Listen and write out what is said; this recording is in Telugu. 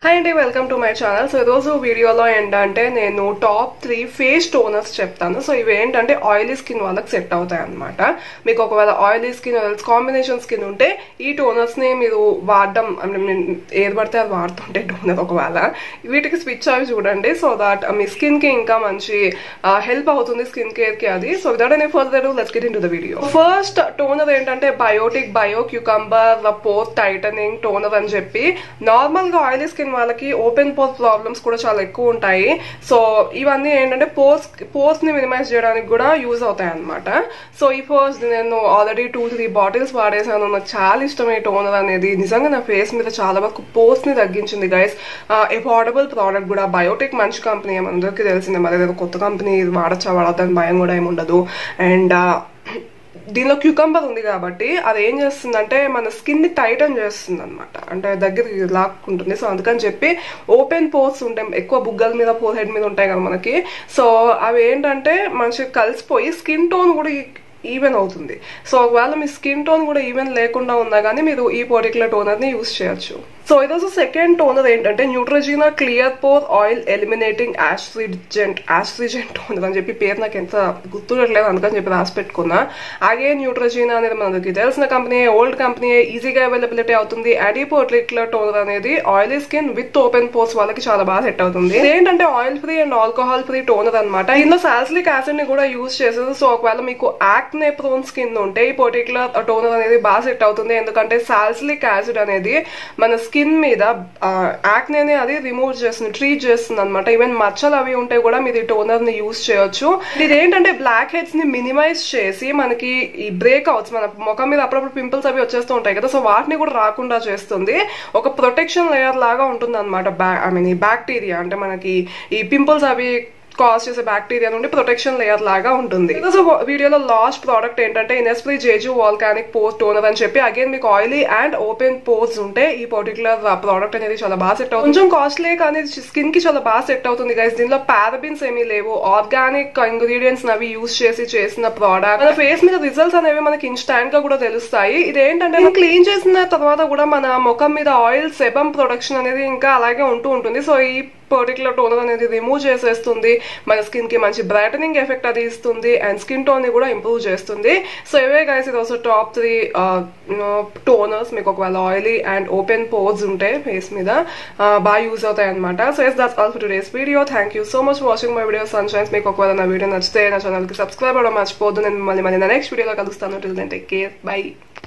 Hi and welcome to my channel. So ఈరోజు వీడియోలో ఏంటంటే నేను టాప్ 3 ఫేస్ టోనర్స్ చెప్తాను. సో ఇవి ఏంటంటే ఆయిలీ స్కిన్ వాళ్ళకి సెట్ అవుతాయి అన్నమాట. మీకు ఒకవేళ ఆయిలీ స్కిన్ కాంబినేషన్ స్కిన్ ఉంటే ఈ టోనర్స్ ని మీరు వాడడం ఏది పడితే అది వాడుతుంటే టోనర్ ఒకవేళ వీటికి స్విచ్ అవి చూడండి. సో దాట్ మీ స్కిన్ కి ఇంకా మంచి హెల్ప్ అవుతుంది స్కిన్ కేర్ కి అది. So without any further let's get into the video. First toner ఏంటంటే Biotique bio cucumber pore tightening toner అని చెప్పి నార్మల్ గా ఆయిలీ స్కిన్ వాళ్ళకి ఓపెన్ పోర్స్ ప్రాబ్లమ్స్ కూడా చాలా ఎక్కువ ఉంటాయి. సో ఇవన్నీ ఏంటంటే పోర్స్ ని మినిమైజ్ చేయడానికి కూడా యూజ్ అవుతాయి అనమాట. సో ఈ ఫస్ట్ నేను ఆల్రెడీ 2-3 బాటిల్స్ వాడేసాను. నాకు చాలా ఇష్టం ఈ టోనర్ అనేది. నిజంగా నా ఫేస్ మీద చాలా వరకు పోర్స్ ని తగ్గించింది గైస్. అఫోర్డబుల్ ప్రోడక్ట్ కూడా. బయోటిక్ మంచి కంపెనీ అందరికీ తెలిసిందే. మరి ఏదో కొత్త కంపెనీ వాడచ్చా వాడద్దని భయం కూడా ఏమి ఉండదు. అండ్ దీనిలో క్యూకంబర్ ఉంది కాబట్టి అది ఏం చేస్తుందంటే మన స్కిన్ ని టైటన్ చేస్తుంది అనమాట. అంటే దగ్గరికి లాక్కుంటుంది. సో అందుకని చెప్పి ఓపెన్ పోర్స్ ఉంటాయి ఎక్కువ బుగ్గల మీద ఫోర్ హెడ్ మీద ఉంటాయి కదా మనకి. సో అవి ఏంటంటే మంచిగా కలిసిపోయి స్కిన్ టోన్ కూడా ఈవెన్ అవుతుంది. సో ఒకవేళ మీ స్కిన్ టోన్ కూడా ఈవెన్ లేకుండా ఉన్నా కానీ మీరు ఈ పర్టికులర్ టోనర్ ని యూజ్ చేయొచ్చు. సో ఈరోజు సెకండ్ టోనర్ ఏంటంటే Neutrogena clear pore oil eliminating astringent toner అని చెప్పి పేరు నాకు ఎంత గుర్తురట్లేదు అందుకని చెప్పి రాసి పెట్టుకున్నా. అగైన్ న్యూట్రోజినా అనేది మనకి తెలిసిన కంపెనీ, ఓల్డ్ కంపెనీ, ఈజీగా అవైలబిలిటీ అవుతుంది. అండ్ ఈ పర్టికులర్ టోనర్ అనేది oily skin with open pores వాళ్ళకి చాలా బాగా సెట్ అవుతుంది. ఏంటంటే oil free and alcohol free toner అనమాట. ఇందులో సాలిసిలిక్ యాసిడ్ ని కూడా యూజ్ చేసేది. సో ఒకవేళ మీకు యాక్నే ప్రోన్ స్కిన్ ఉంటే ఈ పర్టికులర్ టోనర్ అనేది బాగా సెట్ అవుతుంది. ఎందుకంటే సాలిసిలిక్ యాసిడ్ అనేది మన స్కిన్ మీద యాక్నే అది రిమూవ్ చేస్తుంది, ట్రీట్ చేస్తుంది అనమాట. ఈవెన్ మచ్చలు అవి ఉంటే కూడా మీరు ఈ టోనర్ ని యూజ్ చేయొచ్చు. ఇది ఏంటంటే బ్లాక్ హెడ్స్ ని మినిమైజ్ చేసి మనకి ఈ బ్రేక్అవుట్స్ మన ముఖం మీద అప్పుడప్పుడు పింపుల్స్ అవి వచ్చేస్తూ ఉంటాయి కదా. సో వాటిని కూడా రాకుండా చేస్తుంది. ఒక ప్రొటెక్షన్ లేయర్ లాగా ఉంటుంది అనమాట. ఈ బ్యాక్టీరియా అంటే మనకి ఈ పింపుల్స్ అవి కాజ్ చేసే బ్యాక్టీరియా నుండి ప్రొటెక్షన్ లేయర్ లాగా ఉంటుంది. సో వీడియోలో లాస్ట్ ప్రోడక్ట్ ఏంటంటే Innisfree Jeju volcanic pore toner అని చెప్పి అగైన్ మీకు ఆయిలీ అండ్ ఓపెన్ పోర్స్ ఉంటే ఈ పర్టికులర్ ప్రోడక్ట్ అనేది చాలా బాగా సెట్ అవుతుంది. కొంచెం కాస్ట్లీ కానీ స్కిన్ కి చాలా బాగా సెట్ అవుతుంది గైస్. దీనిలో పారాబిన్స్ ఏమీ లేవు. ఆర్గానిక్ ఇంగ్రీడియంట్స్ అవి యూజ్ చేసి చేసిన ప్రోడక్ట్. మన ఫేస్ మీద రిజల్ట్స్ అనేవి మనకి ఇన్స్టాంట్ గా కూడా తెలుస్తాయి. ఇది ఏంటంటే మనం క్లీన్ చేసిన తర్వాత కూడా మన ముఖం మీద ఆయిల్ సెబమ్ ప్రొడక్షన్ అనేది ఇంకా అలాగే ఉంటూ ఉంటుంది. సో ఈ పర్టికులర్ టోనర్ అనేది రిమూవ్ చేసేస్తుంది. మన స్కిన్ కి మంచి బ్రైటనింగ్ ఎఫెక్ట్ అది ఇస్తుంది అండ్ స్కిన్ టోన్ ని కూడా ఇంప్రూవ్ చేస్తుంది. సో ఇవే గైస్ ఈరోజు టాప్ 3 టోనర్స్ మీకు ఒకవేళ ఆయిలీ అండ్ ఓపెన్ పోర్స్ ఉంటే ఫేస్ మీద బాగా యూజ్ అవుతాయి అనమాట. So that's all for today's video. Thank you so much watching my video sunshines. మీకు ఒకవేళ నా వీడియో నచ్చితే నా ఛానల్ కి సబ్స్క్రైబ్ అవ్వడం మర్చిపోద్దు. నేను మళ్ళీ నా నెక్స్ట్ వీడియోలో కలుస్తాను. Till then take care. By.